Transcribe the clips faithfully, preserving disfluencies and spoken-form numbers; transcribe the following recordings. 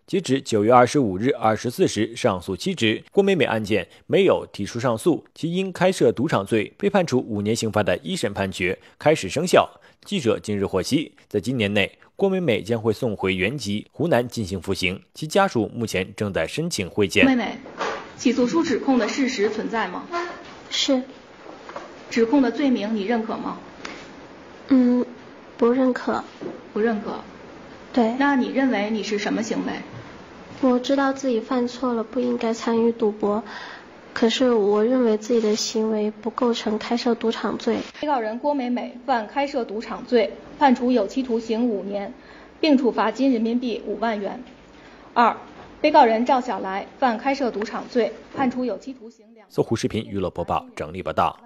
截至九月二十五日二十四时，上诉期止，郭美美案件没有提出上诉，其因开设赌场罪被判处五年刑罚的一审判决开始生效。记者近日获悉，在今年内，郭美美将会送回原籍湖南进行服刑，其家属目前正在申请会见。 郭美美，起诉书指控的事实存在吗？ 是。 指控的罪名你认可吗？ 嗯，不认可。 不认可。 对。 那你认为你是什么行为？ 我知道自己犯错了，不应该参与赌博，可是我认为自己的行为不构成开设赌场罪。 被告人郭美美犯开设赌场罪，判处有期徒刑五年，并处罚金人民币五万元。二，被告人赵小来犯开设赌场罪，判处有期徒刑两。 搜狐视频娱乐播报整理报道。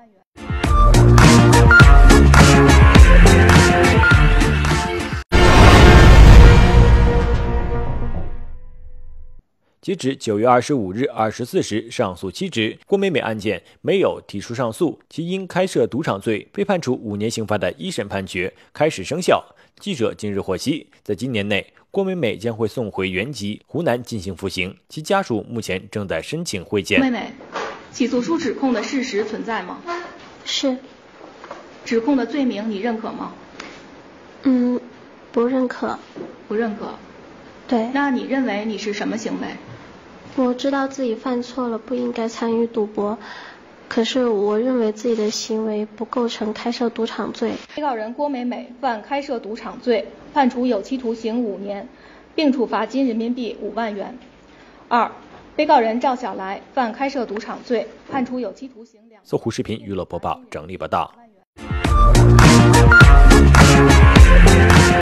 截至九月二十五日二十四时，上诉期止，郭美美案件没有提出上诉，其因开设赌场罪被判处五年刑罚的一审判决开始生效。记者近日获悉，在今年内，郭美美将会送回原籍湖南进行服刑，其家属目前正在申请会见。 郭美美，起诉书指控的事实存在吗？ 是。 指控的罪名你认可吗？ 嗯，不认可。 不认可。 对。 那你认为你是什么行为？ 我知道自己犯错了，不应该参与赌博，可是我认为自己的行为不构成开设赌场罪。 被告人郭美美犯开设赌场罪，判处有期徒刑五年，并处罚金人民币五万元。二，被告人赵小来犯开设赌场罪，判处有期徒刑两。 搜狐视频娱乐播报整理报道。